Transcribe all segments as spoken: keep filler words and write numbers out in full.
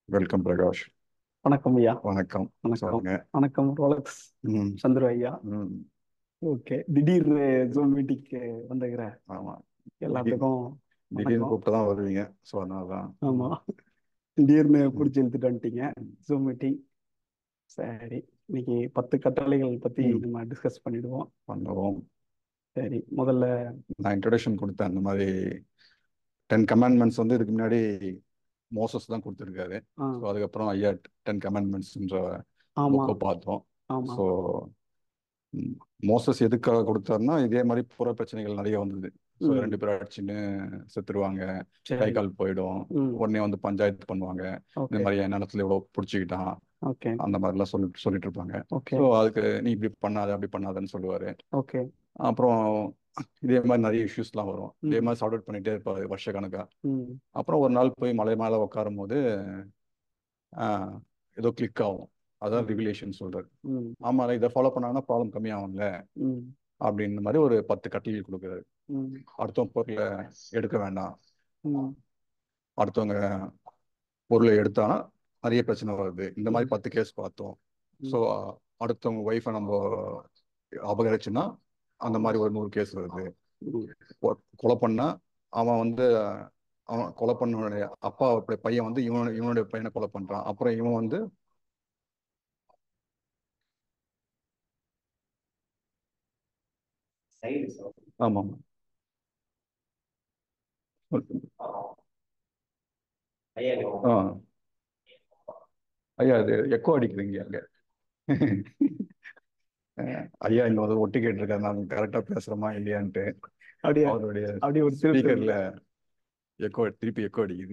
Welcome Prakash. வணக்கம் ஐயா. வணக்கம். வணக்கம். சொல்லுங்க. வணக்கம் ரோலக்ஸ் ம் சந்துரு ஐயா. ம் ஓகே, திடீர் ஜூம் மீட்டிங்க்கு வந்துக்கிற ஆமா. திடீர் எல்லாத்துக்கும் திடீர்னு வணக்கம். கூப்பிட்டு தான் வருவீங்க. ஸோ அதனால தான். ஆமா, திடீர்னு ம் பிடிச்சி இழுத்துட்டு வந்துட்டீங்க. ம் ஜூம் மீட்டிங். சரி, இன்னைக்கு பத்து கட்டளைகள் பத்தி ம் நம்ம டிஸ்கஸ் பண்ணிடுவோம். பண்ணுவோம். சரி, முதல்ல நான் இன்ட்ரடக்ஷன் கொடுத்தேன். இந்த மாதிரி டென் கமாண்ட்மெண்ட்ஸ் வந்து இதுக்கு முன்னாடி மோசஸ் தான் கொடுத்துருக்காரு. ஆ ஸோ அதுக்கப்புறம் ஐயா டென் கமாண்ட்மெண்ட்ஸ்ன்ற ஆமா புக்கை பார்த்தோம். ஆமா. ஸோ மோசஸ் எதுக்காக கொடுத்தாருன்னா, இதே மாதிரி புற பிரச்சனைகள் நிறைய வந்தது. ஸோ ம் ரெண்டு பேரும் அடிச்சுன்னு செத்துருவாங்க, கை சரி. கால் போயிடும், ம் உடனே வந்து பஞ்சாயத்து பண்ணுவாங்க. இந்த ஓகே மாதிரி என் நிலத்துல இவ்வளோ பிடிச்சிக்கிட்டான், ஓகே அந்த மாதிரிலாம் சொல்லி சொல்லிட்டு இருப்பாங்க. ஓகே ஸோ அதுக்கு நீ இப்படி பண்ணாத அப்படி பண்ணாதன்னு சொல்லுவாரு. ஓகே. அப்புறம் இதே மாதிரி நிறைய இஷ்யூஸ்லாம் வரும். இதே ம் மாதிரி சார்ட் அவுட் பண்ணிட்டே இருப்பாரு வருஷ கணக்கா. ம் அப்புறம் ஒரு நாள் போய் மலை மேலே உட்காரும் போது ஆஹ், ஏதோ கிளிக் ஆகும். அதான் ம் ரிகுலேஷன் சொல்றாரு. ம் ஆமாம், இதை ஃபாலோ பண்ணாங்கன்னா ப்ராப்ளம் கம்மியாகும்ல ம் அப்படின்ற மாதிரி ஒரு பத்து கட்டளை கொடுக்குறாரு. ம் அடுத்தவங்க பொருளை எடுக்க வேண்டாம், ம் அடுத்தவங்க பொருளை எடுத்தானா நிறைய பிரச்சனை வருது. இந்த மாதிரி ம் பத்து கேஸ் பார்த்தோம். ஸோ ம் அடுத்தவங்க ஒய்ஃபை நம்ம அபகரிச்சுன்னா அந்த ம் மாதிரி ஒரு நூறு கேஸ் வருது. ம். கொ- கொலை பண்ணா அவன் வந்து அவன் கொலை பண்ணனுடைய அப்பா அப்படி பையன் வந்து இவன் இவனுடைய பையனை கொலை பண்றான். அப்புறம் இவன் வந்து ஆமா ஆ ஐயா அது எக்கோ அடிக்குதுங்க அங்க. அஹ் ஐயா இங்க வந்து ஒட்டு கேட்டிருக்காரு, நான் கரெக்டா பேசுறோமா இல்லையான்ட்டு. அப்படியே அவருடைய அப்படியே ஒரு திருத்தம் ஸ்பீக்கர்ல எக்கோ திருப்பி எக்கோ அடிக்குது.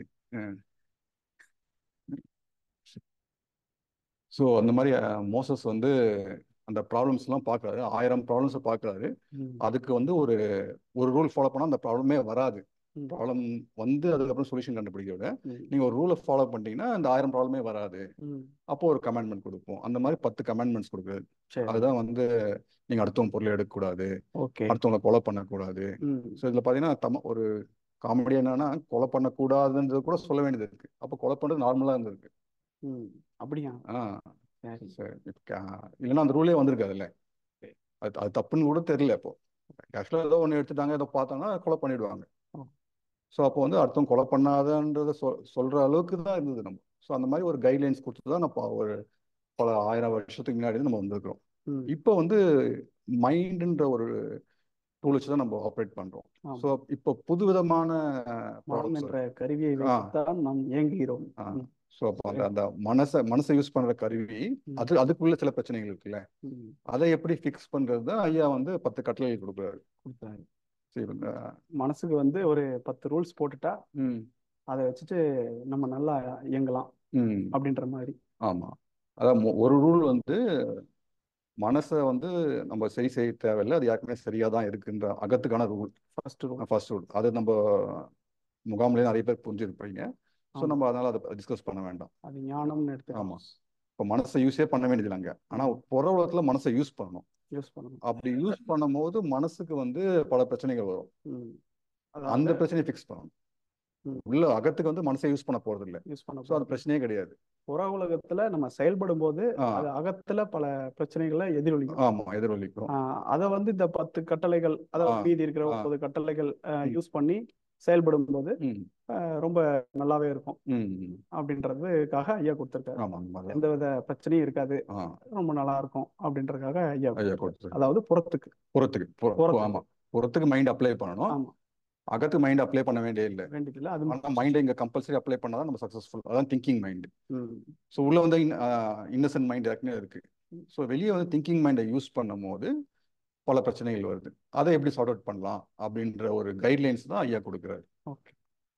ஸோ அந்த மாதிரி மோசஸ் வந்து அந்த ப்ராப்ளம்ஸ்லாம் பார்க்குறாரு. ஆயிரம் ப்ராப்ளம்ஸை பார்க்குறாரு. ம் அதுக்கு வந்து ஒரு ஒரு ரூல் ஃபாலோ பண்ணால் அந்த ப்ராப்ளமே வராது. ம் ப்ராப்ளம் வந்து அதுக்கப்புறம் சொல்யூஷன் கண்டுபிடிக்க விட ம் நீங்கள் ஒரு ரூலை ஃபாலோ பண்ணிட்டீங்கன்னா அந்த ஆயிரம் ப்ராப்ளமே வராது. ம் அப்போ ஒரு கமெண்ட்மெண்ட் கொடுப்போம். அந்த மாதிரி பத்து கமெண்ட்மெண்ட்ஸ் கொடுக்குறது. சரி. அதுதான் வந்து நீங்கள் அடுத்தவங்க பொருளை எடுக்கக்கூடாது, ஓகே. அடுத்தவங்களை கொலை பண்ணக்கூடாது. ம் ஸோ இதில் பார்த்தீங்கன்னா தம ஒரு காமெடி என்னன்னா, கொலை பண்ணக்கூடாதுன்றது கூட சொல்ல வேண்டியது இருக்கு. அப்போ கொலை பண்ணுறது நார்மலாக இருந்திருக்கு. ம் அப்படியா? ஆ சரி. சரி. இப்போ கா- இல்லைன்னா அந்த ரூலே வந்திருக்கு அதில். அது அது தப்புன்னு கூட தெரியல. இப்போ ஆக்சுவலாக ஏதோ ஒன்று எடுத்துட்டாங்க, ஏதோ பார்த்தாங்கன்னா கொலை பண்ணிடுவாங்க. ஓ, ஸோ அப்போ வந்து அடுத்தவங்க கொலை பண்ணாதன்றத சொல் சொல்கிற அளவுக்கு தான் இருந்தது நம்ம. ஸோ அந்த மாதிரி ஒரு கைட்லைன்ஸ் கொடுத்து தான் நம்ம ஒரு பல ஆயிரம் வருஷத்துக்கு முன்னாடி இருந்து நம்ம வந்திருக்கிறோம். ம் இப்போ வந்து மைண்டுன்ற ஒரு டூல் வச்சு தான் நம்ம ஆப்ரேட் பண்ணுறோம். ஸோ ஆமா. இப்போ புதுவிதமான மனம் ப்ராப்ளம்ஸ் என்ற வருது. கருவியை ஆ வைத்துத்தான் நாம் இயங்குகிறோம். ஆ ம் ஸோ அப்போ அந்த சரி. அந்த மனசை மனசை யூஸ் பண்ணுற கருவி, ம் அது அதுக்குள்ள சில பிரச்சனைகள் இருக்குல்ல, ம் அதை எப்படி ஃபிக்ஸ் பண்ணுறது தான் ஐயா வந்து பத்து கட்டளைகள் கொடுக்குறாரு. கொடுத்தாரு. சரி இவங்க மனசுக்கு வந்து ஒரு பத்து ரூல்ஸ் போட்டுட்டா ம் அதை வச்சுட்டு நம்ம நல்லா இயங்கலாம் ம் அப்படின்ற மாதிரி. ஆமாம். அதான் மொ- ஒரு ரூல் வந்து மனசை வந்து நம்ம சரி செய்ய தேவையில்லை, அது யாருக்குமே சரியாக தான் இருக்குன்ற அகத்துக்கான rule. First rule. First rule அது நம்ம முகாம்லேயே நிறைய பேர் புரிஞ்சிருப்பீங்க. ஸோ ஆமா, நம்ம அதனால் அதை டிஸ்கஸ் பண்ண வேண்டாம். அது ஞானம்னு எடுத்துக்கலாம். ஆமாம். இப்போ மனசை யூஸே பண்ண வேண்டியது அங்கே. ஆனால் ம் புற உலகத்தில் மனசை யூஸ் பண்ணணும். யூஸ் பண்ணணும். அப்படி யூஸ் பண்ணும்போது மனசுக்கு வந்து பல பிரச்சனைகள் வரும். ம் அந்த அதாவது பிரச்சனையை ஃபிக்ஸ் பண்ணணும். ம் உள்ள அகத்துக்கு வந்து மனசை யூஸ் பண்ண போகிறது இல்லை. யூஸ் பண்ண ஸோ அது போறது. பிரச்சனையே கிடையாது. புற உலகத்துல நம்ம செயல்படும் போது ஆ அது அகத்துல பல பிரச்சனைகளை எதிரொலிக்கும். ஆமாம், எதிரொலிக்கும். அதை வந்து இந்த பத்து கட்டளைகள், ஆ அதாவது மீதி இருக்கிற ஆ ஒன்பது கட்டளைகள் ம் யூஸ் பண்ணி செயல்படும் போது ம் அஹ், ரொம்ப நல்லாவே இருக்கும் ம் ம். அப்படின்றதுக்காக ஐயா கொடுத்துருக்காரு. ஆமாம் அந்த மாதிரி தான். எந்தவித பிரச்சனையும் இருக்காது, ஆ ரொம்ப நல்லா இருக்கும் அப்படின்றதுக்காக ஐயா ஐயா கொடுத்துருக்காரு. கொடுத்துருக்கு. அதாவது புறத்துக்கு. புறத்துக்கு புற- பு- புறத்துக்கு. ஆமா, புறத்துக்கு மைண்ட் அப்ளை பண்ணணும். ஆமா, அகத்துக்கு மைண்ட் அப்ளை பண்ண வேண்டிய இல்லை. வேண்டியதில்லை அது. ஆனால் மைண்டை இங்கே கம்பல்சரி அப்ளை பண்ணாதான் நம்ம சக்ஸஸ்ஃபுல். அதான் திங்கிங் மைண்ட். ம் ஸோ உள்ள வந்து இன்னசென்ட் மைண்ட் ஏற்கனவே இருக்கு. ஸோ வெளியே வந்து திங்கிங் மைண்டை யூஸ் பண்ணும்போது பல பிரச்சனைகள் வருது. அதை எப்படி சார்ட் அவுட் பண்ணலாம் அப்படின்ற ஒரு கைட்லைன்ஸ் தான் ஐயா கொடுக்குறாரு. ஓகே.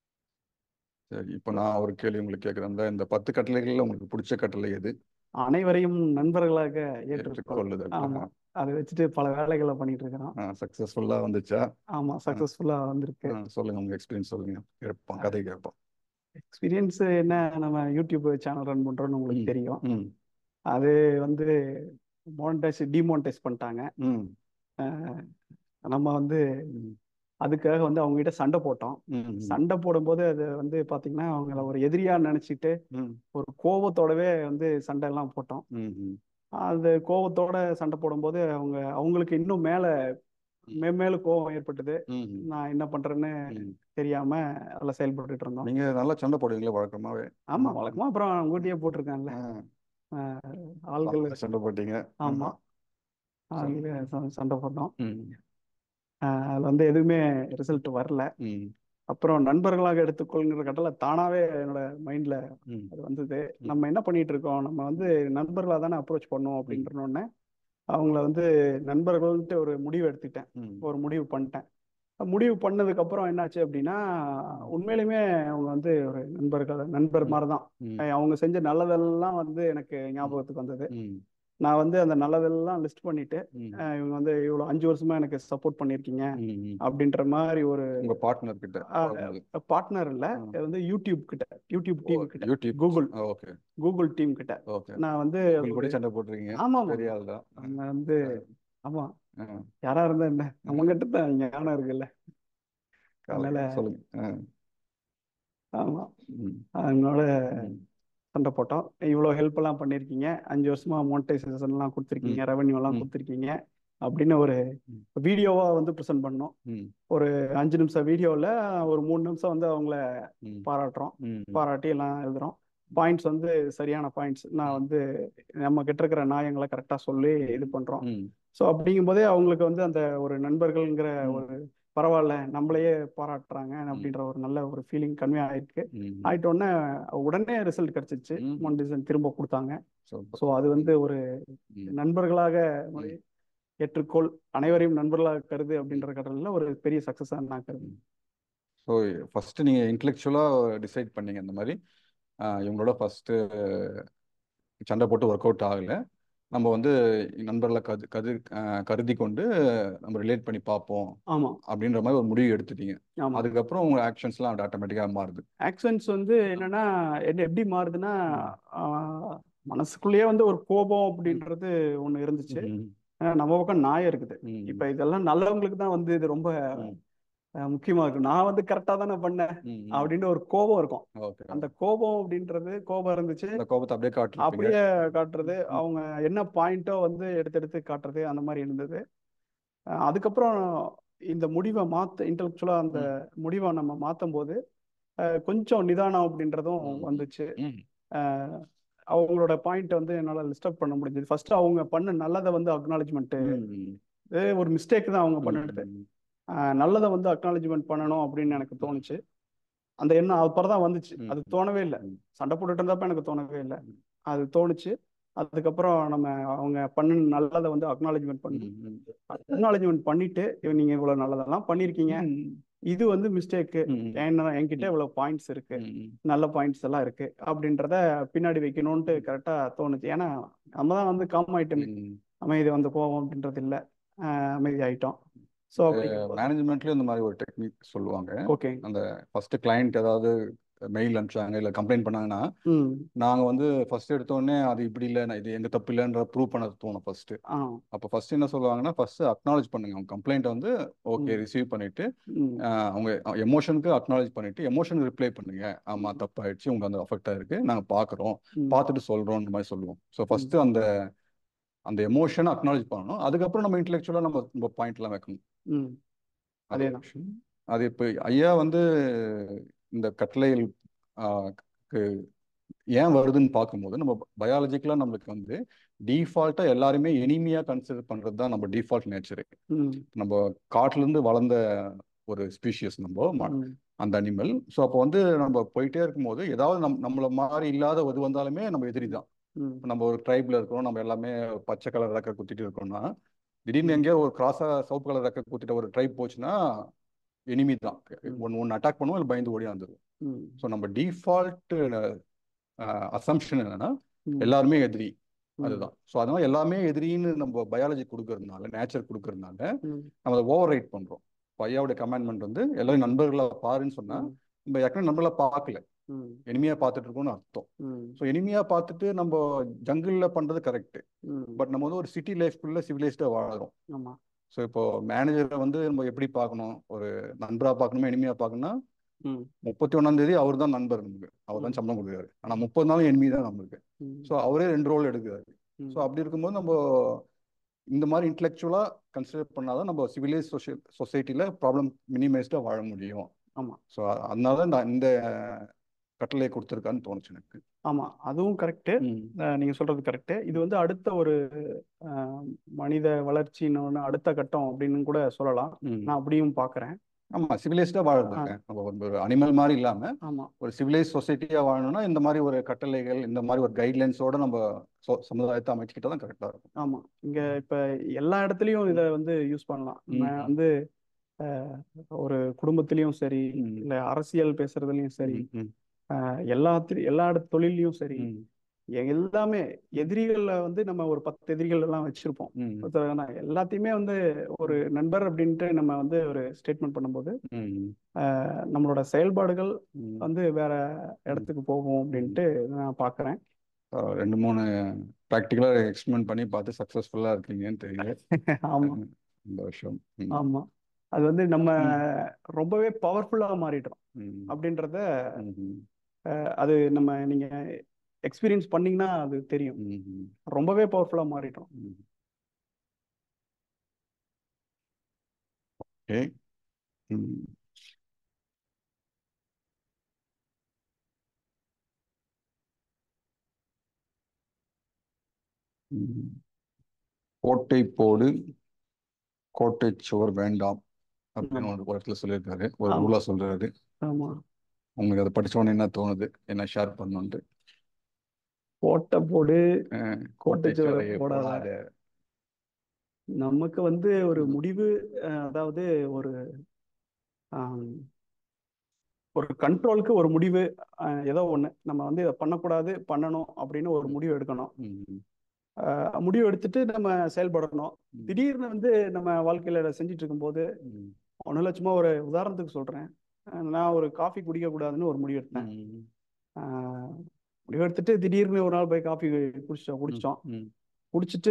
சரி, இப்போ நான் ஒரு கேள்வி உங்களுக்கு கேட்குறேன். இந்த இந்த பத்து கட்டளைகளில் உங்களுக்கு பிடிச்ச கட்டளை எது? அனைவரையும் நண்பர்களாக ஏற்றுக்கொள். ஏற்றுக்கொள்ளுதல். ஆமா, அதை வச்சுட்டு பல வேலைகளை பண்ணிட்டு இருக்கிறோம். சக்ஸஸ்ஃபுல்லாக வந்துச்சா? ஆமா, ஆ, சக்சஸ்ஃபுல்லா வந்திருக்கு. ஆ, சொல்லுங்க, உங்க எக்ஸ்பீரியன்ஸ் சொல்லுங்க, கேட்போம், கதை கேட்போம். எக்ஸ்பீரியன்ஸ் என்ன, நம்ம யூடியூப் சேனல் ரன் பண்றோம்னு உங்களுக்கு ம் தெரியும். ம் அது வந்து மோனடைஸ் டிமோனடைஸ் பண்ணிட்டாங்க. ம் அஹ் நம்ம வந்து ம் அதுக்காக வந்து அவங்க கிட்ட சண்டை போட்டோம். ம், ம், சண்டை போடும்போது அது வந்து பாத்தீங்கன்னா அவங்கள ஒரு எதிரியா நினைச்சிட்டு ம், ஒரு கோபத்தோடவே வந்து சண்டை எல்லாம் போட்டோம். ம், ம், அது கோபத்தோட சண்டை போடும்போது அவங்க அவங்களுக்கு இன்னும் மேல ம், மேம்மேலும் கோபம் ஏற்பட்டது. ம், ம், நான் என்ன பண்றேன்னு ம். தெரியாம அதில் செயல்பட்டுட்டு இருந்தோம். நீங்க நல்லா சண்டை போடுவீங்களா வழக்கமாவே? ஆமா, ம், வழக்கமா அப்புறம் ஊட்டியே போட்டிருக்காங்கல்ல. ஆ, ஆஹ் ஆள்கள். நல்லா சண்டை போட்டீங்க. ஆமா, ஆஹா, சரி. ஆளுங்க ச- சண்டை போட்டோம். ம், ஆஹ் அதுல வந்து எதுவுமே ரிசல்ட் வரல. ம், அப்புறம் நண்பர்களாக எடுத்துக்கொள்கிற கட்டல தானாவே என்னோட மைண்ட்ல ம், அது வந்தது. ம், நம்ம என்ன பண்ணிட்டு இருக்கோம், நம்ம வந்து நண்பர்களாக தானே அப்ரோச் பண்ணோம் ம், அப்படின்றனோடனே அவங்கள வந்து நண்பர்கள்ன்ட்டு ஒரு முடிவு எடுத்துக்கிட்டேன். ம், ஒரு முடிவு பண்ணிட்டேன். முடிவு பண்ணதுக்கு அப்புறம் என்னாச்சு அப்படின்னா, ம், உண்மையிலுமே அவங்க வந்து ஒரு நண்பர்கள் நண்பர் ம், மாதிரி தான். ம், அவங்க செஞ்ச நல்லதெல்லாம் வந்து எனக்கு ம், ஞாபகத்துக்கு வந்தது. ம், நான் வந்து அந்த நல்லதெல்லாம் லிஸ்ட் பண்ணிட்டு, ம், அஹ் இவங்க வந்து இவ்வளோ அஞ்சு வருஷமா எனக்கு சப்போர்ட் பண்ணியிருக்கீங்க ம், ம். அப்படின்ற மாதிரி ஒரு உங்க பார்ட்னர் கிட்ட வரும்போது. பார்ட்னர் இல்லை, ஆ. இது வந்து யூடியூப் கிட்ட, யூடியூப் ஓ, டீம் கிட்ட, YouTube. Google okay, Google team கிட்ட ஓகே. நான் வந்து கூகுள் கூட ஒரு சண்டை போட்டிருக்கீங்க. ஆமா ஆமா பெரிய ஆள் தான். அவங்க வந்து ஆ, ஆமா, ஆ, யாரா இருந்தா என்ன, ஆ. நம்ம கிட்ட தான் ஞானம் இருக்குல்ல. காலை அதனால சொல்லுங்க. ஆ, ஆமா, ம், அதனால ம், சண்டை போட்டோம். இவ்வளோ ஹெல்ப் எல்லாம் பண்ணியிருக்கீங்க, அஞ்சு வருஷமா மோனிடைசேஷன் எல்லாம் கொடுத்துருக்கீங்க, ம், ரெவன்யூ எல்லாம் ம், கொடுத்துருக்கீங்க அப்படின்னு ஒரு ம், வீடியோவா வந்து ப்ரெசென்ட் பண்ணோம். ம், ஒரு அஞ்சு நிமிஷம் வீடியோவில் ஒரு மூணு நிமிஷம் வந்து அவங்கள ம், பாராட்டுறோம். ம், பாராட்டி எல்லாம் எழுதுறோம். பாயிண்ட்ஸ் வந்து சரியான பாயிண்ட்ஸ். நான் ம், வந்து நம்ம கிட்ட இருக்கிற நியாயங்களை கரெக்டாக சொல்லி இது பண்ணுறோம். ம், ஸோ அப்படிங்கும்போதே அவங்களுக்கு வந்து அந்த ஒரு நண்பர்கள்ங்கிற ம், ஒரு பரவாயில்ல நம்மளையே பாராட்டுறாங்க ம், அப்படின்ற ஒரு நல்ல ஒரு ஃபீலிங் கன்வே ஆயிருக்கு. ம், ஆயிட்டோடனே உடனே ரிசல்ட் கிடைச்சிச்சு. ம். மோனிடைசேஷன் திரும்ப கொடுத்தாங்க. சூப்பர். ஸோ அது வந்து ஒரு ம், நண்பர்களாக ம், ஏற்றுக்கொள், அனைவரையும் நண்பர்களாக கருது அப்படின்ற கடலில் ஒரு பெரிய சக்ஸஸாக நான் கருது. ம். ஸோ ஃபர்ஸ்ட் நீங்க இன்டெலெக்சுவலா டிசைட் பண்ணீங்க இந்த மாதிரி ஆஹ் இவங்களோட ஃபர்ஸ்ட் சண்டை போட்டு ஒர்க் அவுட் ஆகல, நம்ம வந்து நண்பர்களை கது கது ஆஹ் கருதி கொண்டு நம்ம ரிலேட் பண்ணி பார்ப்போம் ஆமா அப்படின்ற மாதிரி ஒரு முடிவு எடுத்துட்டீங்க. ஆமா அதுக்கப்புறம் உங்க ஆக்ஷன்ஸ்லாம் அப்படி ஆட்டோமேட்டிக்காக மாறுது. ஆக்ஷன்ஸ் வந்து என்னன்னா என்ன எப்படி மாறுதுன்னா, ம், ஆஹ், மனசுக்குள்ளேயே வந்து ஒரு கோபம் ம், அப்படின்றது ஒண்ணு இருந்துச்சு. ம், ஆனா, நம்ம பக்கம் நியாயம் இருக்குது. ம், இப்ப இதெல்லாம் நல்லவங்களுக்கு தான் வந்து இது ரொம்ப ம், அஹ், முக்கியமா இருக்கு. நான் வந்து கரெக்டா தானே பண்ணேன் ம், ம். அப்படின்னு ஒரு கோபம் இருக்கும். ஓகே. அந்த கோபம் அப்படின்றது கோபம் இருந்துச்சு, அந்த கோபத்தை அப்படியே காட்டிருப்பீங்க. அப்படியே காட்டுறது, ம், அவங்க என்ன பாயிண்டோ வந்து எடுத்து எடுத்து காட்டுறது, அந்த மாதிரி இருந்தது. அஹ், அதுக்கப்புறம் இந்த முடிவை மாத்த இன்டெலெக்சுவலா அந்த ம், முடிவை நம்ம மாத்தும் போது அஹ், கொஞ்சம் நிதானம் அப்படின்றதும் ம், வந்துச்சு. ம், அஹ், அவங்களோட பாயிண்ட் வந்து என்னால் லிஸ்ட் அவுட் பண்ண முடிஞ்சது. ஃபர்ஸ்ட் அவங்க பண்ண நல்லதை வந்து அக்னாலஜ்மெண்ட், ம், ஒரு மிஸ்டேக் தான் அவங்க ம், பண்ணிடுது. ம், அஹ், நல்லதை வந்து அக்னாலஜ்மெண்ட் பண்ணணும் அப்படின்னு எனக்கு ம், தோணுச்சு. அந்த எண்ணம் அப்புறம் தான் வந்துச்சு. ம், அது தோணவே இல்லை. ம், சண்டை போட்டுட்டு இருந்தப்ப எனக்கு தோணவே இல்லை. ம், அது தோணுச்சு. அதுக்கப்புறம் நம்ம அவங்க பண்ண நல்லதை வந்து அக்னாலஜ்மெண்ட் பண்ணணும். ம், அக்னாலஜ்மெண்ட் பண்ணிட்டு இவ- நீங்க இவ்வளவு நல்லதெல்லாம் பண்ணியிருக்கீங்க, ம், இது வந்து மிஸ்டேக்கு, ம், என்ன என்கிட்ட ம், இவ்வளவு பாயிண்ட்ஸ் இருக்கு, ம், நல்ல பாயிண்ட்ஸ் எல்லாம் இருக்கு அப்படின்றத பின்னாடி வைக்கணும்ட்டு ம், கரெக்டா தோணுச்சு. ஏன்னா நம்ம தான் வந்து காம் ஆயிட்டோமே, ம். அமைதி வந்து கோவம் அப்படின்றது இல்லை, அமைதி ஆயிட்டோம். ஸோ அப்படிங்கும் மேனேஜ்மெண்ட்லேயும் இந்த மாதிரி ஒரு டெக்னிக் சொல்லுவாங்க. ஓகே. அந்த ஃபர்ஸ்ட் கிளையண்ட் ஏதாவது மெயில் அனுப்பிச்சாங்க இல்லை கம்ப்ளைண்ட் பண்ணாங்கன்னா, ம் நாங்கள் வந்து ஃபர்ஸ்ட் எடுத்தோடனே அது இப்படி இல்லை, நான் இது எங்கள் தப்பு இல்லைன்ற ப்ரூவ் பண்ண தோணும் ஃபர்ஸ்ட். ஆ அப்போ ஃபர்ஸ்ட் என்ன சொல்லுவாங்கன்னா, ஃபர்ஸ்ட் அக்னாலேஜ் பண்ணுங்க அவங்க கம்ப்ளைண்ட் வந்து ஓகே ம் ரிசீவ் பண்ணிட்டு ம் ஆஹ் அவங்க எமோஷனுக்கு அக்னாலேஜ் பண்ணிட்டு எமோஷனுக்கு ரிப்ளை பண்ணுங்க. ஆமாம் ம் தப்பாயிடுச்சு, உங்களுக்கு அந்த அஃபெக்ட் ஆயிருக்கு, நாங்கள் பார்க்குறோம், ம் பார்த்துட்டு சொல்கிறோன்ற மாதிரி சொல்லுவோம். ஸோ ம் ஃபர்ஸ்ட் அந்த அந்த எமோஷனை அக்னாலேஜ் பண்ணணும். அதுக்கப்புறம் நம்ம இன்டெலெக்சுவலாக நம்ம நம்ம பாயிண்ட்லாம் வைக்கணும். ம் அது ஒரு அதேதான். விஷயம். அது இப்போ ஐயா வந்து இந்த கட்டளைகள் ஆஹ் க்கு ஏன் வருதுன்னு பார்க்கும்போது, நம்ம பயாலஜிக்கலாக நம்மளுக்கு வந்து டிஃபால்ட்டாக எல்லாருமே எனிமியாக கன்சிடர் பண்ணுறது தான் நம்ம டிஃபால்ட் நேச்சரு. ம் நம்ம காட்டிலேருந்து வளர்ந்த ஒரு ஸ்பீஷியஸ் நம்ம ம- ம் அந்த அனிமல். ஸோ அப்போ வந்து நம்ம போயிட்டே இருக்கும்போது ஏதாவது நம் நம்மளை மாதிரி இல்லாத எது வந்தாலுமே நம்ம எதிரி தான். ம் இப்போ நம்ம ஒரு ட்ரைப்ல இருக்கிறோம், நம்ம எல்லாமே பச்சை கலர் ரெக்கை குத்திட்டு இருக்கோம்னா, திடீர்னு ம் எங்கேயோ ஒரு கிராஸாக சிவப்பு கலர் ரெக்கை குத்திட்ட ஒரு ட்ரைப் போச்சுன்னா எனிமி தான். ம் ஒன்று ஒன்று அட்டாக் பண்ணுவோம், இல்லை பயந்து ஓடி வந்துடும். ம் ஸோ நம்ம டிஃபால்ட் அசம்ஷன் என்னன்னா ம் எல்லாருமே எதிரி. ம் அதுதான். ஸோ அதனால எல்லாமே எதிரின்னு நம்ம பயாலஜி கொடுக்கறதுனால, நேச்சர் கொடுக்கறதுனால ம் நம்ம அதை ஓவர் ரைட் பண்றோம். இப்போ ஐயாவுடைய கமாண்ட்மெண்ட் வந்து எல்லாரும் நண்பர்களை பாருன்னு சொன்னா, ம் நம்ம ஏற்கனவே நண்பர்களை பார்க்கல, ம் எனிமையா பார்த்துட்டு இருக்கோம்னு அர்த்தம். ம் ஸோ எனிமையா பார்த்துட்டு நம்ம ஜங்கிளில் பண்றது கரெக்ட். ம் பட் நம்ம வந்து ஒரு சிட்டி லைஃப்குள்ள சிவிலைஸ்டா வாழறோம். ஆமா ஸோ இப்போ மேனேஜரை வந்து நம்ம எப்படி பார்க்கணும், ஒரு நண்பராக பார்க்கணுமா எனிமையாக பார்க்கணும்னா, ம் முப்பத்தி ஒன்றாம் தேதி அவர் தான் நண்பர் நமக்கு, அவர் தான் ம் சம்பளம் கொடுக்குறாரு. ஆனால் முப்பது நாள் எனிமி தான் நம்மளுக்கு. ம் ஸோ அவரே ரெண்டு ரோல் எடுக்கிறாரு. ஸோ ம் அப்படி இருக்கும்போது நம்ம இந்த மாதிரி இன்டெலெக்சுவலாக கன்சிடர் பண்ணாதான் நம்ம சிவிலைஸ் சொசை சொசைட்டியில் ப்ராப்ளம் மினிமைஸ்டாக வாழ முடியும். ஆமாம் ஸோ அதனால தான் நான் இந்த கட்டளையை கொடுத்துருக்கான்னு தோணுச்சு எனக்கு. ஆமாம் அதுவும் கரெக்டு. ம் நீங்கள் சொல்கிறது கரெக்டு. இது வந்து அடுத்த ஒரு அஹ், மனித வளர்ச்சின்னு ஒன்று அடுத்த கட்டம் அப்படின்னு கூட சொல்லலாம். ம் நான் அப்படியும் பார்க்குறேன். ஆமாம், சிவிலைஸ்டாக வாழறதுங்க. நம்ம ஒரு அனிமல் மாதிரி இல்லாமல் ஆமாம் ஒரு சிவிலைஸ் சொசைட்டியாக வாழணும்னா இந்த மாதிரி ஒரு கட்டளைகள், இந்த மாதிரி ஒரு கைட்லைன்ஸோட நம்ம சொ- சமுதாயத்தை அமைச்சுக்கிட்டா தான் கரெக்டாக இருக்கும். ஆமாம் இங்கே இப்போ எல்லா இடத்துலையும் இதை வந்து யூஸ் பண்ணலாம். நம்ம ம் வந்து அஹ், ஒரு குடும்பத்திலையும் சரி, ம் இல்லை அரசியல் பேசுறதுலையும் சரி, ம் ம் அஹ், எல்லாத்திலையும் எல்லா இடத்து தொழிலையும் சரி, ம் எல்லாமே எதிரிகள்ல வந்து நம்ம ஒரு பத்து எதிரிகள் எல்லாம் வச்சிருப்போம். ம் ஒருத்தர் ஆனா எல்லாத்தையுமே வந்து ஒரு நண்பர் அப்படின்ட்டு நம்ம வந்து ஒரு ஸ்டேட்மெண்ட் பண்ணும்போது ம் அஹ், நம்மளோட செயல்பாடுகள் ம் வந்து வேற ம் இடத்துக்கு போகும் ம் அப்படின்ட்டு நான் பார்க்குறேன். அஹ் ரெண்டு மூணு ப்ராக்டிக்கலாக எக்ஸ்பெரிமெண்ட் பண்ணி பார்த்து சக்ஸஸ்ஃபுல்லாக இருக்கீங்கன்னு தெரியுது. ஆமா அஹ் இந்த வருஷம். ம் ஆமா அது வந்து நம்ம ம் ரொம்பவே பவர்ஃபுல்லா மாறிடுறோம் ம் அப்படின்றத ம் அஹ், அது நம்ம நீங்க எக்ஸ்பீரியன்ஸ் பண்ணீங்கன்னா அது தெரியும். ம் ரொம்பவே பவர்ஃபுல்லா மாறிடுறோம். ம் ஓகே. ம் ம் கோட்டை போடு, கோட்டை சுவர் வேண்டாம் அப்படின்னு ஆமா ஒரு இடத்துல சொல்லியிருக்காரு, ஒரு ஆமா ரூலா சொல்றாரு. ஆமா உங்களுக்கு அதை படிச்ச உடனே என்ன தோணுது, என்ன ஷேர் பண்ணணுன்ட்டு? கோட்டை போடு, அஹ் கோட்டை கோட்டை சுவரை சுவரையை போடாத. போடாத. நமக்கு வந்து ஒரு ம் முடிவு, அஹ், அதாவது ஒரு ஆம், ஒரு கண்ட்ரோலுக்கு ஒரு முடிவு, அஹ், ஏதோ ஒண்ணு நம்ம வந்து இதை பண்ணக்கூடாது பண்ணணும் அப்படின்னு ஒரு ம் முடிவு எடுக்கணும். ம் அஹ், முடிவு எடுத்துட்டு நம்ம செயல்படணும். ம் திடீர்னு வந்து நம்ம வாழ்க்கையில இதை செஞ்சுட்டு இருக்கும்போது ம் ஒன்றும் இல்லை, சும்மா ஒரு உதாரணத்துக்கு சொல்றேன். அஹ், நான் ஒரு காஃபி குடிக்க கூடாதுன்னு ஒரு முடிவு எடுத்தேன். ம் அஹ், முடிவு எடுத்துட்டு திடீர்னு ஒரு நாள் போய் காஃபி குடிச்சிட்டோம் ம் குடிச்சிட்டோம் ம் குடிச்சிட்டு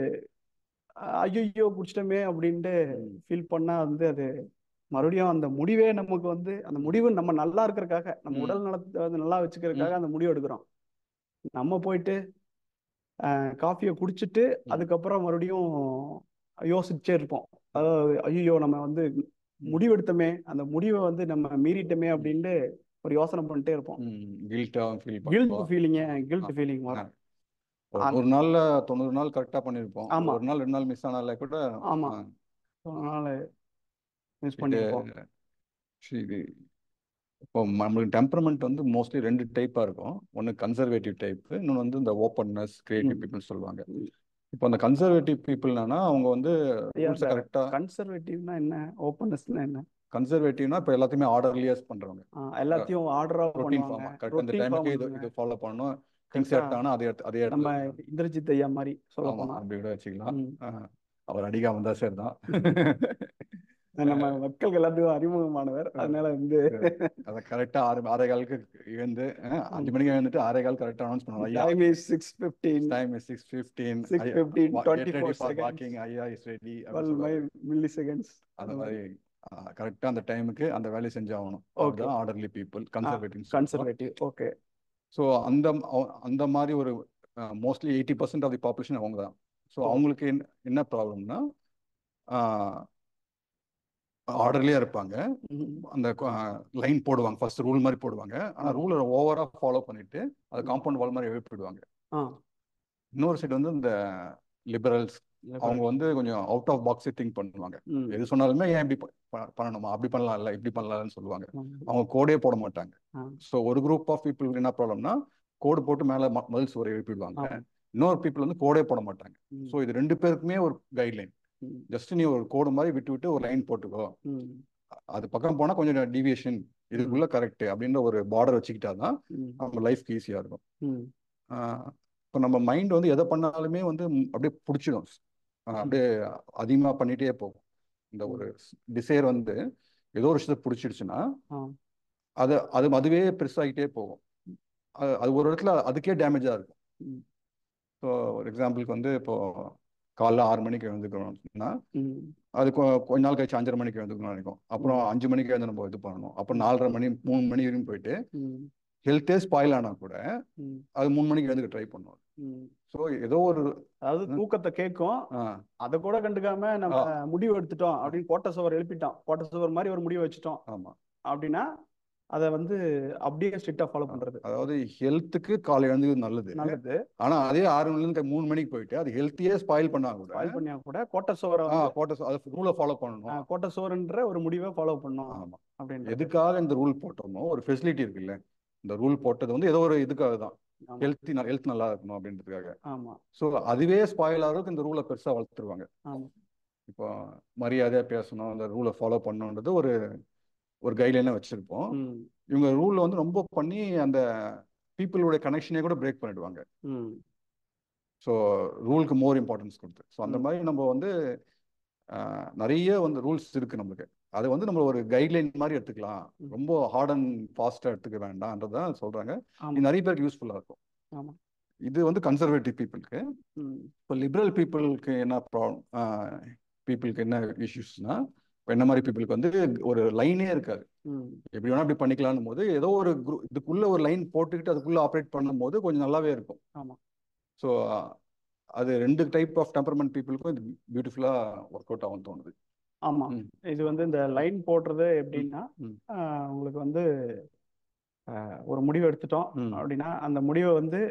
ஐயோ குடிச்சிட்டோமே அப்படின்ட்டு ம் ஃபீல் பண்ணா வந்து அது மறுபடியும் அந்த முடிவே நமக்கு வந்து அந்த முடிவு நம்ம நல்லா இருக்கிறதுக்காக, நம்ம ம் உடல் நலத்தை வந்து நல்லா ம் வச்சுக்கிறதுக்காக அந்த முடிவு எடுக்கிறோம். நம்ம போயிட்டு காஃபியை குடிச்சிட்டு ம் அதுக்கப்புறம் மறுபடியும் யோசிச்சே இருப்போம். அதாவது ஐயோ நம்ம வந்து ம் முடிவெடுத்தோமே, அந்த முடிவை வந்து நம்ம மீறிட்டோமே அப்படின்ட்டு ஒரு யோசனை பண்ணிட்டே இருப்போம். ம் கில்ட்டாக ஃபீல் கில்ட் பண்ணுவோம். ஃபீலிங்க ஆ, கில்ட் ஃபீலிங் ஆ. வரும். ஒரு அந்த நூறு நாள்ல தொண்ணூறு நாள் கரெக்டாக பண்ணியிருப்போம், ஆமா ஒரு நாள் ரெண்டு நாள் மிஸ் ஆனால கூட. ஆமா ஆ, அதனால மிஸ் இது பண்ணியிருப்போம். இது இப்போ நம்மளுக்கு டெம்பரமெண்ட் வந்து மோஸ்ட்லி ரெண்டு டைப்பாக இருக்கும். ஒன்று கன்சர்வேட்டிவ் டைப், இன்னொன்று வந்து இந்த ஓப்பன்னஸ் கிரியேட்டிவ் ம். பீப்புள் சொல்லுவாங்க. ம். இப்போ அந்த கன்சர்வேட்டிவ் பீப்புள்னா அவங்க வந்து ஐயா ரூல்ஸை இந்த கரெக்டாக. கன்சர்வேட்டிவ்னா என்ன, ஓப்பன்னஸ்னா என்ன? கன்சர்வேட்டிவ்னா இப்போ எல்லாத்தையுமே ஆர்டர்லியஸ் பண்ணுறவங்க. ஆ, எல்லாத்தையும் ஆர்டரா ரொட்டீன் பண்ணுவாங்க, ஃபார்மாக கரெக்டாக இந்த ரொட்டீன் டைமுக்கு இது பண்ணுவாங்க. இது ஃபாலோ பண்ணணும். திங்ஸ் கரெக்டா எடுத்தாங்கன்னா அதே இடத்து அதே நம்ம இடத்துல இருக்கணும். இந்திரஜித் ஐயா மாதிரி சொல்ல ஆமாம், போனா. அப்படி கூட வச்சுக்கலாம். ம். ஆ, அவர் அடிக்காம இருந்தா சரி தான். நம்ம மக்களுக்கு எல்லாத்துக்கும் அறிமுகமானவர், அதனால வந்து அதை கரெக்டாக ஆறு ஆறே காலுக்கு எழுந்து, அஹ், அஞ்சு மணிக்கு எழுந்துட்டு ஆறே கால் கரெக்டாக அனௌன்ஸ் பண்ணுவோம். ஐயா, time is six fifteen time is six fifteen, six fifteen get twenty ready four for seconds walking, ஐயா இஸ் ரெடி அப்படின்னு டுவெல் மை சொல்லுவாரு. மில்லி செகண்ட்ஸ் அந்த அந்த மாதிரி. மாதிரி கரெக்டாக அந்த டைமுக்கு அந்த வேலையை செஞ்சாகணும். ஓகே. அதுதான் ஆர்டர்லி பீப்புள், ஆ கன்சர்வேட்டிவ்னு சொல்லுவோம். கன்சர்வேட்டிவ். ஓகே. ஸோ அந்த அவ- அந்த மாதிரி ஒரு mostly eighty percent of the population அவங்க தான். ஸோ ஓ. அவங்களுக்கு என்ன என்ன ப்ராப்ளம்னா, ஆர்டர்லியாக இருப்பாங்க. ம். அந்த லைன் போடுவாங்க, ஃபர்ஸ்ட் ரூல் மாதிரி போடுவாங்க. ஆனால் ம். ரூலை ஓவராக ஃபாலோ பண்ணிட்டு அதை ம். காம்பவுண்ட் வால் மாதிரி எழுப்பிடுவாங்க. ஆ இன்னொரு சைடு வந்து இந்த லிபரல்ஸ், அவங்க liberal. வந்து கொஞ்சம் அவுட் ஆஃப் பாக்ஸ் திங்க் பண்ணுவாங்க. ம். எது சொன்னாலுமே ஏன் இப்படி ப- ப- பண்ணணுமா, அப்படி பண்ணலாம் இல்லை, இப்படி பண்ணலாம்னு சொல்லுவாங்க. ம். அவங்க கோடே போட மாட்டாங்க. ஆ. ஸோ ஒரு குரூப் ஆஃப் பீப்புளுக்கு என்ன ப்ராப்ளம்னா, கோடு போட்டு மேலே மதில் சுவரை எழுப்பிடுவாங்க. ஆ. இன்னொரு பீப்புள் வந்து கோடே போட மாட்டாங்க. ம். ஸோ இது ரெண்டு பேருக்குமே ஒரு கைட்லைன். ம். ஜஸ்ட் நீ ஒரு கோடு மாதிரி விட்டு விட்டு ஒரு லைன் போட்டுக்கோ, ம். அது பக்கம் போனால் கொஞ்சம் டிவியேஷன், இதுக்குள்ள கரெக்ட் அப்படின்ற ஒரு பார்டர் வச்சுக்கிட்டா தான் ம். நம்ம லைஃப்க்கு ஈஸியாக இருக்கும். ம். இப்போ நம்ம மைண்ட் வந்து எதை பண்ணாலுமே வந்து ம், அப்படியே பிடிச்சிடும். அப்படியே அதிகமாக பண்ணிகிட்டே போகும். இந்த ஒரு டிசைர் வந்து ஏதோ ஒரு விஷயத்தை பிடிச்சிடுச்சுன்னா ஆ. அது அது அதுவே பெருசாகிட்டே போகும். அது அது ஒரு இடத்துல அதுக்கே டேமேஜாக இருக்கும். ம். ஸோ ஒரு எக்ஸாம்பிளுக்கு வந்து இப்போ காலைல ஆறு மணிக்கு எழுந்துக்கிறோம்னா ம். அது கொ- கொஞ்ச நாள் கழிச்சு அஞ்சரை மணிக்கு எழுந்துக்கணும்னு நினைக்கும். அப்புறம் ம் அஞ்சு மணிக்கு எழுந்து நம்ம இது பண்ணணும். அப்புறம் ம் நாலரை மணி மூணு மணி வரைக்கும் போயிட்டு ம் ஹெல்த்தே ஸ்பாயில் ஆனால் கூட ம் அது மூணு மணிக்கு எழுந்துக்க ட்ரை பண்ணுவோம். ம். ஸோ ஏதோ ஒரு அதாவது தூக்கத்தை கேட்கும், ஆ அதை கூட கண்டுக்காம நம்ம ஆ முடிவு எடுத்துட்டோம் அப்படின்னு கோட்டை சுவர் எழுப்பிட்டோம், கோட்டை சுவர் மாதிரி ஒரு முடிவு வச்சுட்டோம் ஆமாம். அப்படின்னா அதை வந்து அப்படியே ஸ்ட்ரிக்டா ஃபாலோ பண்றது அதாவது ஹெல்த்துக்கு காலை எழுந்துக்கிறது நல்லது. நல்லது. ஆனா அதே ஆறு மணிலேருந்து மூணு மணிக்கு போயிட்டு அது ஹெல்த்தையே ஸ்பாயில் பண்ணா கூட ஸ்பாயில் பண்ணியா கூட கோட்டை சுவரை ஆ வந்து கோட்டை அது ரூலை ஃபாலோ பண்ணணும். அஹ், கோட்டை சுவர்ன்ற ஒரு முடிவை ஃபாலோ பண்ணோம் ஆமா. அப்படின்றது. எதுக்காக இந்த ரூல் போட்டோமோ ஒரு ஃபெசிலிட்டி இருக்குல்ல, இந்த ரூல் போட்டது வந்து ஏதோ ஒரு இதுக்காக தான், ஆமா ஹெல்த்தி ஹெல்த் நல்லா இருக்கணும் அப்படின்றதுக்காக. ஆமா ஸோ அதுவே ஸ்பாயில் ஆகிறதுக்கு இந்த ரூலை பெருசாக வளர்த்துருவாங்க. ஆமா. இப்போ மரியாதையாக பேசணும், அந்த ரூலை ஃபாலோ பண்ணணுன்றது ஒரு ஒரு கைட்லைனாக வச்சுருப்போம். ம் இவங்க ரூலில் வந்து ரொம்ப பண்ணி அந்த பீப்புளுடைய கனெக்ஷனே கூட பிரேக் பண்ணிடுவாங்க. ம் ஸோ ரூலுக்கு மோர் இம்பார்ட்டன்ஸ் கொடுத்து, ஸோ அந்த ம் மாதிரி நம்ம வந்து ஆஹ், நிறைய வந்து ரூல்ஸ் இருக்குது நம்மளுக்கு. அது வந்து நம்ம ஒரு கைட்லைன் மாதிரி எடுத்துக்கலாம், ம். ரொம்ப ஹார்ட் அண்ட் ஃபாஸ்ட்டாக எடுத்துக்க வேண்டாம்ன்றதான் சொல்கிறாங்க. ஆமா இது நிறைய பேருக்கு யூஸ்ஃபுல்லாக இருக்கும். ஆமா. இது வந்து கன்சர்வேட்டிவ் பீப்புளுக்கு. ம் இப்போ லிபரல் பீப்புளுக்கு என்ன ப்ராப்ளம், பீப்புளுக்கு என்ன இஷ்யூஸ்னா, இப்போ என்ன மாதிரி பீப்புளுக்கு வந்து ஒரு லைனே இருக்காது. ம் எப்படி வேணா இப்படி பண்ணிக்கலாம்னு போது ஏதோ ஒரு குரூ இதுக்குள்ள ஒரு லைன் போட்டுக்கிட்டு அதுக்குள்ள ஆப்ரேட் பண்ணும்போது கொஞ்சம் நல்லாவே இருக்கும். ஆமா ஸோ அது ரெண்டு டைப் ஆஃப் டெம்பரமெண்ட் பீப்புளுக்கும் இது பியூட்டிஃபுல்லாக ஒர்க் அவுட் ஆகும் தோணுது. ஆமா. ம் இது வந்து இந்த லைன் போடுறது ம் எப்படின்னா, ம் ஆஹ், உங்களுக்கு வந்து ஆஹ், ஒரு முடிவு எடுத்துட்டோம் ம் அப்படின்னா அந்த முடிவை வந்து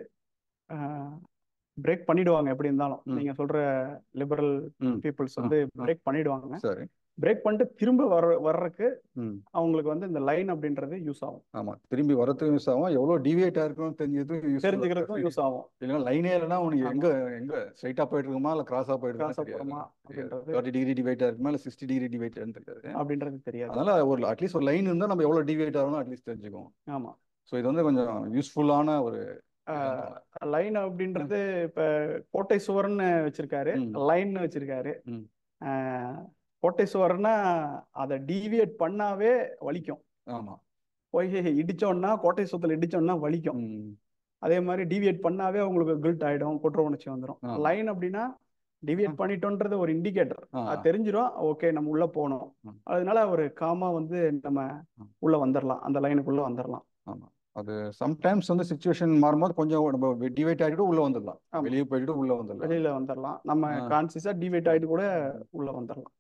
பிரேக் பண்ணிடுவாங்க. எப்படி இருந்தாலும் ம் நீங்க சொல்ற லிபரல் ம் பீப்புள்ஸ் ஆ வந்து ஆ பிரேக் பண்ணிடுவாங்க. சரி. பிரேக் பண்ணிட்டு திரும்ப வர வர்றதுக்கு ம் அவங்களுக்கு வந்து இந்த லைன் அப்படின்றது யூஸ் ஆகும், ஆமாம், திரும்பி வரத்துக்கும் யூஸ் ஆகும், எவ்வளோ டிவியேட் ஆயிருக்கணும் தெரிஞ்சதும் யூஸ்ஃபுல்லாக. தெரிஞ்சுக்கிறதுக்கும் யூஸ் ஆகும். இல்லைன்னா லைனே இல்லைன்னா உனக்கு ஆமா, எங்கே எங்கே ஸ்ட்ரைட்டாக போயிட்டு இருக்குமா இல்லை கிராஸாக போயிட்டு கிராஸா இருக்குமா தெரியாது. போறோமா அப்படின்றது தேர்ட்டி டிகிரி டிவைட்டாக இருக்குமா இல்லை சிக்ஸ்டி டிகிரி டிவைட்டான்னு தெரியாது. அப்படின்றது தெரியாது. அதனால ஒரு அட்லீஸ்ட் ஒரு லைன் இருந்தால் நம்ம எவ்வளோ டிவைட் ஆகணும் அட்லீஸ்ட் தெரிஞ்சுக்குவோம். ஆமா. ஸோ இது வந்து கொஞ்சம் யூஸ்ஃபுல்லான ஒரு இதுன்னு தோணுது. லைன் ம் அப்படின்றது இப்ப கோட்டை சுவர்னு வச்சிருக்காரு, ம் லைன்னு வச்சிருக்காரு. ம் ஆஹ், கோட்டை சுவர்னா அதை டீவியேட் பண்ணாவே வலிக்கும். ஆமாம். போய் இடிச்சோம்னா, கோட்டை சுவத்துல இடிச்சோம்னா வலிக்கும். ம் அதே மாதிரி டிவியேட் பண்ணாவே உங்களுக்கு கில்ட் ஆயிடும், குற்ற உணர்ச்சி வந்துடும். ஆமாம். லைன் அப்படின்னா டிவியேட் பண்ணிட்டோன்றது ஒரு இண்டிகேட்டர், ஆ அது தெரிஞ்சிடும். ஓகே, நம்ம உள்ள போனோம். ம் அதனால ஒரு காமா வந்து நம்ம ம் உள்ள வந்துடலாம், அந்த லைனுக்குள்ள வந்துடலாம். ஆமாம். அது சம்டைம்ஸ் வந்து சுச்சுவேஷன் மாறும்போது கொஞ்சம் நம்ம டிவைட் ஆகிட்டு உள்ளே வந்துடலாம், ஆமா, வெளியே போயிட்டு உள்ளே வந்துடலாம். வெளியில வந்துடலாம். நம்ம ஆ கான்சியஸா டிவைட் ஆயிட்டு கூட ம் உள்ள வந்துடலாம்.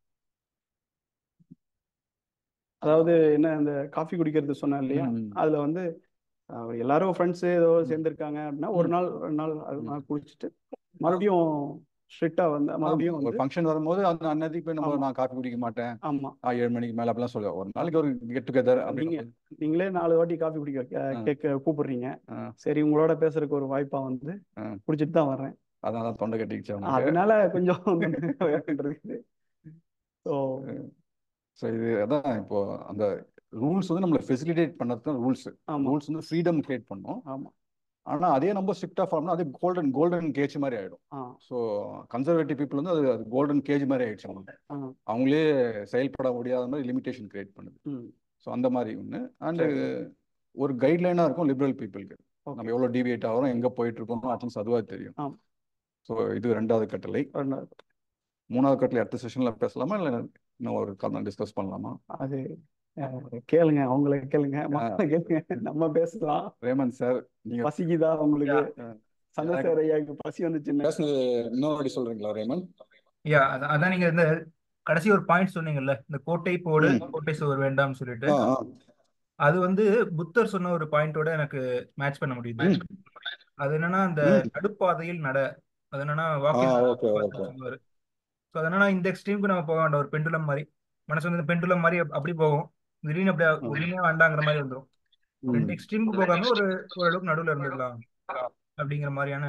அதாவது என்ன, இந்த காஃபி குடிக்கிறது சொன்னேன் இல்லையா, ம் அதுல வந்து அஹ், எல்லாரும் ஃப்ரெண்ட்ஸ் ஏதோ ம் சேர்ந்துருக்காங்க அப்படின்னா ஒரு ம் நாள் ரெண்டு நாள் அது ம் மாதிரி குடிச்சிட்டு மறுபடியும் ஸ்ட்ரிக்டா வந்து ஆமா, மறுபடியும் ஒரு வந்து ஃபங்க்ஷன் வரும்போது அந்த அன்னதிக்கு போய் நம்ம ஆமா நான் காஃபி குடிக்க மாட்டேன், ஆமா நான் ஏழு மணிக்கு மேலே அப்படிலாம் சொல்லுவேன். ஒரு நாளைக்கு ஆமா. ஒரு கெட் டுகெதர் நீங்க அப்படின்னு. நீங்களே நாலு வாட்டி காஃபி குடிக்க கே- ஆ கேட்க கூப்பிடுறீங்க. ஆ சரி, உங்களோட பேசுறதுக்கு ஒரு வாய்ப்பா வந்து ஆ குடிச்சிட்டு தான் வர்றேன். அதனால தான் தொண்டை கட்டிக்கிச்சு அவனுக்கு. அதனால கொஞ்சம் இருக்குது. ஸோ ஸோ இது அதான் இப்போ அந்த ரூல்ஸ் வந்து நம்மளை ஃபெசிலிட்டேட் பண்ணது தான் ரூல்ஸ். ஆமா ரூல்ஸ் வந்து ஃப்ரீடம் கிரியேட் பண்ணோம். ஆமா. ஆனால் அதே நம்ம ஸ்ட்ரிக்டாக ஃபார்ம்னா அது கோல்டன் கோல்டன் கேஜ் மாதிரி ஆகிடும். ஆ ஸோ கன்சர்வேட்டிவ் பீப்புள் வந்து அது அது கோல்டன் கேஜ் மாதிரி ஆயிடுச்சு அவங்களுக்கு. ஆ அவங்களே செயல்பட முடியாத மாதிரி லிமிட்டேஷன் கிரியேட் பண்ணுது. ம் ஸோ அந்த மாதிரி ஒன்று. அண்டு சரி. ஒரு கைட்லைனாக இருக்கும் லிபரல் பீப்புளுக்கு, நம்ம ஓகே. எவ்வளோ டிவியேட் ஆகிறோம் எங்கே போயிட்டு இருக்கோம் அட்லீஸ்ட் அதுவாக தெரியும். ஆமா. ஸோ இது ரெண்டாவது கட்டளை. ரெண்டாவது. மூணாவது கட்டளை அடுத்த செஷனில் பேசலாமா இல்லை இன்னும் ஒரு காலம் டிஸ்கஸ் பண்ணலாமா? அது அஹ், கேளுங்க, அவங்கள கேளுங்க, மக்களை கேளுங்க, நம்ம பேசலாம். ரேமன் சார், நீங்கள் பசிக்குதா உங்களுக்கு? யா சந்திரசேகர் ஐயாவுக்கு பசி வந்துச்சுன்னு பேசுனது இன்னொரு சொல்கிறீங்களா ரேமன்? யா அதான் அதான் நீங்க இந்த கடைசி ஒரு பாயிண்ட் சொன்னீங்கல்ல, இந்த கோட்டை போடு ம் கோட்டை சுவர் வேண்டாம்னு சொல்லிட்டு, ஆ ஆ அது வந்து புத்தர் சொன்ன ஒரு பாயிண்டோட எனக்கு மேட்ச் பண்ண முடியுது. ம் அது என்னன்னா அந்த ம் நடுப்பாதையில் நட, அது என்னன்னா ஆ வாக்கில் ஓகே ஓகே. சொல்லுவாரு. ஸோ அது என்னன்னா இந்த எக்ஸ்ட்ரீமுக்கு நம்ம போக வேண்டாம், ஒரு பெண்டுலம் மாதிரி மனசு வந்து பெண்டுலம் மாதிரி அப்~ அப்படி போகும், திடீர்னு அப்படியே ஒண்ணுமே வேண்டாங்கிற மாதிரி வந்துடும். ரெண்டு ம் எக்ஸ்ட்ரீமுக்கு போகாம ஒரு ஓரளவுக்கு நடுவில் இருந்துடலாம் அப்படிங்கிற மாதிரியான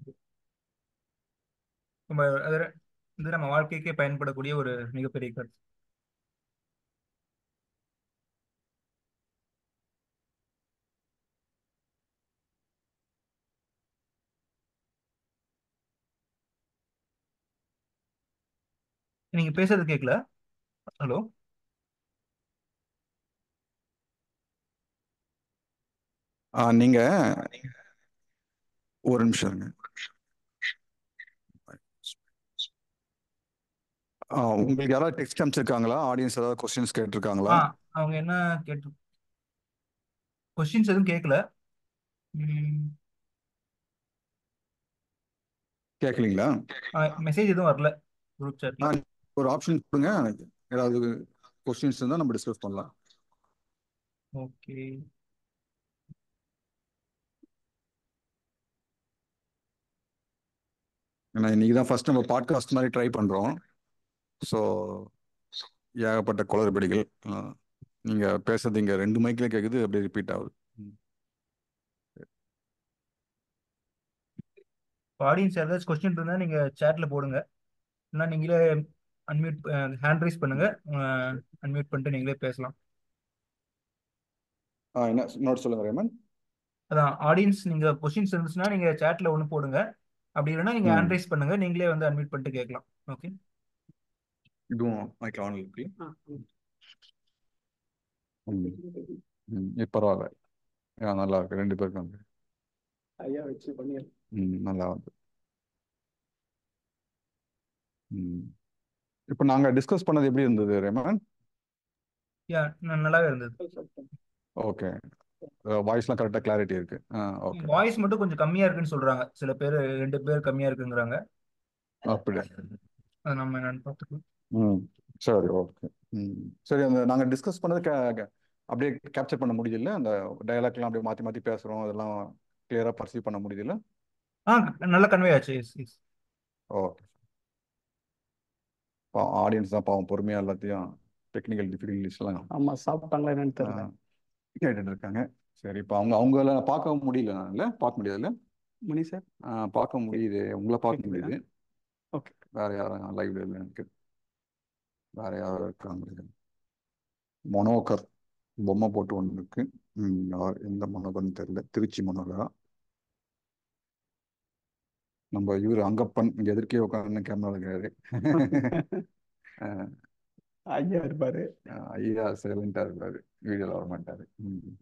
நம்ம அது இது நம்ம வாழ்க்கைக்கே பயன்படக்கூடிய ஒரு மிகப்பெரிய கருத்து. நீங்க பேசுறது கேட்கல. ஹலோ. ஆ நீங்கள் ஒரு நிமிஷம் இருங்க. உங்களுக்கு யாராவது டெக்ஸ்ட் அனுப்பிச்சிருக்காங்களா? ஆடியன்ஸ் ஏதாவது கொஸ்டின்ஸ் கேட்டிருக்காங்களா? ஆ அவங்க என்ன கேட்டு கொஸ்டின்ஸ் எதுவும் கேட்கல. கேட்கலீங்களா? மெசேஜ் எதுவும் வரல குரூப் சாட்ல. ஒரு ஆப்ஷன் கொடுங்க, ஏதாவது கொஸ்டின்ஸ் இருந்தால் நம்ம டிஸ்கஸ் பண்ணலாம். ஓகே. ஏன்னா இன்னைக்கு தான் ஃபர்ஸ்ட் நம்ம பாட்காஸ்ட் மாதிரி ட்ரை பண்ணுறோம். ஸோ ஏகப்பட்ட குளறுபடிகள். நீங்கள் பேசுறது இங்கே ரெண்டு மைக்கில் கேட்குது, அப்படியே ரிப்பீட் ஆகுது. ஆடியன்ஸ் ஏதாச்சும் கொஸ்டின் இருந்தால் நீங்கள் சேட்டில் போடுங்க, இல்லைனா நீங்களே அன்மியூட் ஹேண்ட் ரைஸ் பண்ணுங்க, அன்மியூட் பண்ணிட்டு நீங்களே பேசலாம். ஆ என்ன நோட் சொல்லுங்க ரேமன். அதான் ஆடியன்ஸ் நீங்கள் கொஸ்டின்ஸ் இருந்துச்சுன்னா நீங்கள் சேட்டில் ஒன்று போடுங்க, அப்படி இல்லைன்னா நீங்கள் ஹேண்ட் ரைஸ் பண்ணுங்க, நீங்களே வந்து அன்மியூட் பண்ணிட்டு கேட்கலாம். ஓகே. இதுவும் மைக்கில் ஆன் இருக்கு. ம் இப்போ பரவாயில்ல, நல்லா இருக்கு, ரெண்டு பேருக்கும் ஐயா வச்சு பண்ணி ம் நல்லா வந்து. ம் இப்போ நாங்கள் டிஸ்கஸ் பண்ணது எப்படி இருந்தது ரேமன்? யா நல்லாவே இருந்தது. ஓகே, வாய்ஸ்லாம் கரெக்டாக கிளாரிட்டி இருக்கு. ஆ ஓகே. வாய்ஸ் மட்டும் கொஞ்சம் கம்மியாக இருக்குன்னு சொல்கிறாங்க சில பேர், ரெண்டு பேர் கம்மியாக இருக்குங்கிறாங்க. அப்படியா? அது நம்ம என்னன்னு பார்த்துக்கலாம். ம் சரி, ஓகே. ம் சரி, அந்த நாங்கள் டிஸ்கஸ் பண்ணது கே அப்படியே கேப்சர் பண்ண முடியல? அந்த டயலாக்லாம் அப்படியே மாற்றி மாற்றி பேசுகிறோம், அதெல்லாம் கிளியராக பர்சீவ் பண்ண முடியல? ஆ நல்லா கன்வே ஆச்சு. Yes yes. ஓகே. பாவம் ஆடியன்ஸ் தான் பாவம் பொறுமையாக எல்லாத்தையும் டெக்னிக்கல் டிஃபிகல்டிஸ்லாம் ஆமா, சாப்பிட்டாங்களா என்னன்னு தெரியல கேட்டுட்டு இருக்காங்க. சரி, இப்போ அவங்க அவங்கள பார்க்க முடியல, இல்லை பார்க்க முடியாதுல்ல மணி சார்? பார்க்க முடியுது, உங்களை பார்க்க கேக்குதுங்களா? முடியுது. ஓகே. வேற யாரும் லைவ்ல இல்லை எனக்கு. வேற யாரும் இருக்காங்க? மனோகர் பொம்மை போட்டு ஒன்று இருக்கு. ம், யார் எந்த மனோகர்னு தெரியல, திருச்சி மனோகரா? நம்ம இவர் அங்கப்பன் இங்க எதிர்க்கே உட்காந்து கேமரா இருக்காரு. ஐயா இருப்பாரு. ஐயா சைலண்டா இருப்பாரு, வீடியோல வர மாட்டாரு. ம்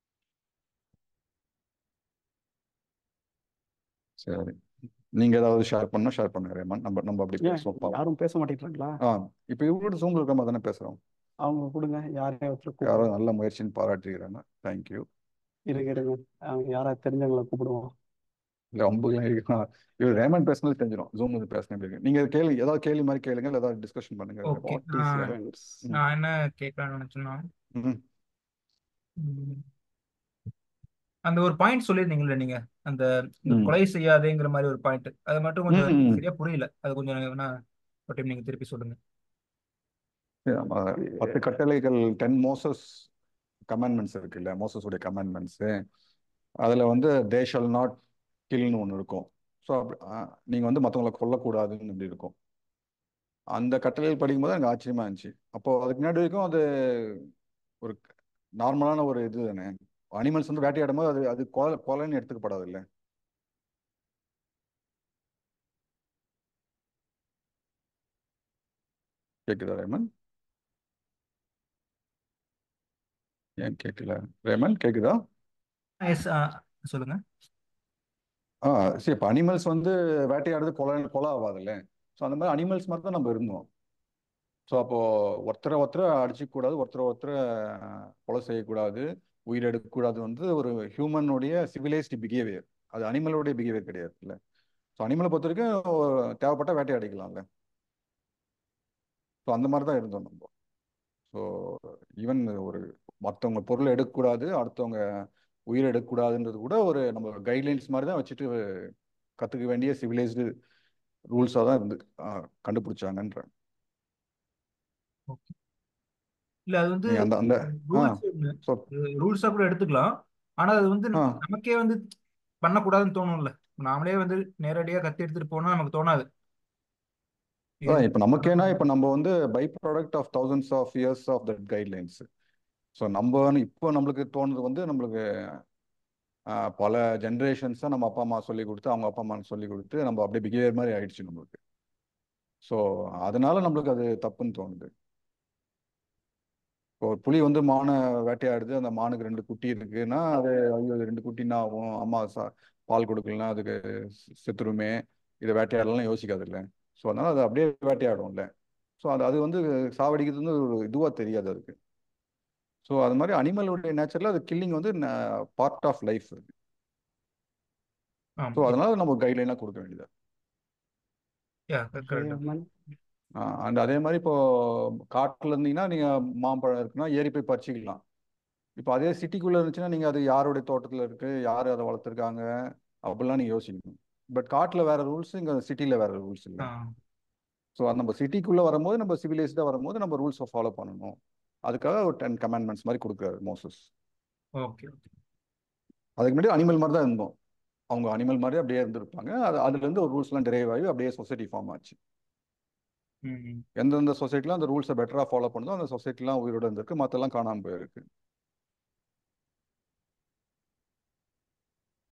சரி, நீங்க ஏதாவது ஷேர் பண்ணா ஷேர் பண்ணுங்க ரேமன். நம்ம நம்ம அப்படி ஏன் பேசுவோம். பாவம். யாரும் பேச மாட்டேங்கிறாங்களா? ஆ இப்போ இவங்களோட ஜூம்ல இருக்க மாதிரி தானே பேசுறோம். அவங்க கொடுங்க, யாரையும் ஒருத்தர் யாரோ கூப்பிடுவோம். நல்ல முயற்சின்னு பாராட்டிக்கிறாங்க, தேங்க்யூ. இருங்க இருங்க, அவங்க யாராவது தெரிஞ்சவங்களை கூப்பிடுவோம். இல்லை ஒம்பதுலாம் இருக்கும். இவர் ரேமன் பேசுனது தெரிஞ்சிடும், ஜூம் வந்து பேசினது. நீங்க கேள்வி ஏதாவது கேள்வி மாதிரி கேளுங்க, இல்லை ஏதாவது டிஸ்கஷன் பண்ணுங்க. ஓகே. What is events? நான் என்ன கேட்கலாம்னு நினைச்சேன்னா, ம் ம், அந்த ஒரு பாயிண்ட் சொல்லியிருந்தீங்கல்ல நீங்க, அந்த இந்த ம் கொலை செய்யாதேங்கிற மாதிரி ஒரு பாயிண்ட், அது மட்டும் கொஞ்சம் ம் ம். சரியா புரியல. அது கொஞ்சம் வேணா ஒரு டைம் நீங்க திருப்பி சொல்லுங்க. ஆமா, பத்து கட்டளைகள், டென் மோசஸ் கமாண்ட்மெண்ட்ஸ் இருக்குல்ல, மோசஸுடைய கமாண்ட்மெண்ட்ஸு. அதில் வந்து தே ஷால் நாட் கில்னு ஒன்று இருக்கும். ஸோ நீங்கள் வந்து மற்றவங்களை கொல்லக்கூடாதுன்னு இப்படி இருக்கும். அந்த கட்டளைகள் படிக்கும்போது எனக்கு ஆச்சரியமா இருந்துச்சு. அப்போ அதுக்கு முன்னாடி வரைக்கும் அது ஒரு நார்மலான ஒரு இது தானே. அனிமல்ஸ் வந்து வேட்டையாடும் போது அது அது கொலை கொலைன்னு எடுத்துக்கப்படாது இல்லை? கேட்குதா ரேமன்? ஏன் கேட்கல ரேமன்? கேட்குதா? எஸ், சொல்லுங்க. ஆ சரி, இப்போ அனிமல்ஸ் வந்து வேட்டையாடுறது கொலை கொலை ஆகாதுல்ல. ஸோ அந்த மாதிரி அனிமல்ஸ் மாதிரி தான் நம்ம இருந்தோம். ஸோ அப்போது ஒருத்தரை ஒருத்தரை அடிச்சிக்கூடாது, ஒருத்தரை ஒருத்தரை கொலை செய்யக்கூடாது, உயிர் எடுக்கக்கூடாது வந்து ஒரு ஹியூமனுடைய சிவிலைஸ்டு பிஹேவியர். அது அனிமலுடைய பிஹேவியர் கிடையாது இல்லை. ஸோ அனிமலை பொறுத்த வரைக்கும் தேவைப்பட்ட வேட்டையாடிக்கலாம்ல. ஸோ அந்த மாதிரி தான் இருந்தோம் நம்ம. ஸோ ஈவன் ஒரு மற்றவங்க பொருளை எடுக்கக்கூடாது, அடுத்தவங்க உயிரை எடுக்கக்கூடாதுன்றது கூட ஒரு நம்ம கைட்லைன்ஸ் மாதிரி தான் வச்சுட்டு கற்றுக்க வேண்டிய சிவிலைஸ்டு ரூல்ஸாக தான் இருந்து கண்டுபிடிச்சாங்கன்ற. இல்ல அது வந்து நீங்கள் அந்த அந்த ஆ ரூல்ஸ் ஸோ ரூல்ஸா கூட எடுத்துக்கலாம். ஆனா அது வந்து ஆ நமக்கே வந்து பண்ணக்கூடாதுன்னு தோணும்ல. நாமளே வந்து நேரடியா கத்தி எடுத்துட்டு போனா நமக்கு தோணாது. இது அதான் இப்போ நமக்கேனா, இப்போ நம்ம வந்து by product of thousands of years of that guidelines. So நம்ம இப்போ நம்மளுக்கு தோணுது வந்து நம்மளுக்கு ஆஹ், பல ஜென்ரேஷன்ஸாக நம்ம அப்பா அம்மா சொல்லி கொடுத்து, அவங்க அப்பா அம்மா சொல்லி கொடுத்து நம்ம அப்படியே பிஹேவியர் மாதிரி ஆயிடுச்சு நம்மளுக்கு. ஸோ அதனால நம்மளுக்கு அது தப்புன்னு தோணுது. இப்போ ஒரு புலி வந்து மானை வேட்டையாடுது, அந்த மானுக்கு ரெண்டு குட்டி இருக்குன்னா அது ஐயோ இது ரெண்டு குட்டின்னா ஆகும், அம்மா சா பால் கொடுக்கலன்னா அதுக்கு செ- செத்துருமே, இதை வேட்டையாடலாம் யோசிக்காது இல்லை. ஸோ அதனால அது அப்படியே வேட்டையாடும்ல. ஸோ அது அது வந்து சாவடிக்கிறது வந்து ஒரு இதுவாக தெரியாது அதுக்கு. ஸோ அது மாதிரி அனிமலுடைய நேச்சரில் அது கில்லிங் வந்து பார்ட் ஆஃப் லைஃப் இருக்கு. ஸோ ஆமா. அதனால நம்ம கைட்லைனாக கொடுக்க வேண்டியது. Yeah okay correct. அமன். அண்ட் அதே மாதிரி இப்போ காட்டில் இருந்தீங்கன்னா நீங்கள் மாம்பழம் இருக்குன்னா ஏறி போய் பறிச்சிக்கலாம். இப்போ அதே சிட்டிக்குள்ளே இருந்துச்சுன்னா நீங்கள் அது யாருடைய தோட்டத்தில் இருக்குது, யார் அதை வளர்த்துருக்காங்க அப்படிலாம் நீங்கள் யோசிக்கணும். பட் காட்டில் வேற ரூல்ஸ், இங்கே சிட்டியில் வேற ரூல்ஸ் இல்லை. ஆ ஸோ நம்ம சிட்டிக்குள்ளே வரும்போது நம்ம சிவிலைஸ்டாக வரும்போது நம்ம ரூல்ஸை ஃபாலோ பண்ணணும். அதுக்காக ஒரு டென் கமாண்ட்மெண்ட்ஸ் மாதிரி கொடுக்குறாரு மோசஸ். Okay okay. அதுக்கு முன்னாடி அனிமல் மாதிரி தான் இருந்தோம். அவங்க அனிமல் மாதிரி அப்படியே இருந்திருப்பாங்க. அது அதுலேருந்து ஒரு ரூல்ஸ்லாம் டெரைவ் ஆகி அப்படியே சொசைட்டி ஃபார்ம் ஆச்சு. ம் எந்தெந்த சொசைட்டிலாம் அந்த ரூல்ஸை பெட்டராக ஃபாலோ பண்ணுதோ அந்த சொசைட்டிலாம் உயிரோட இருந்திருக்கு, மற்றெல்லாம் காணாமல் போயிருக்கு.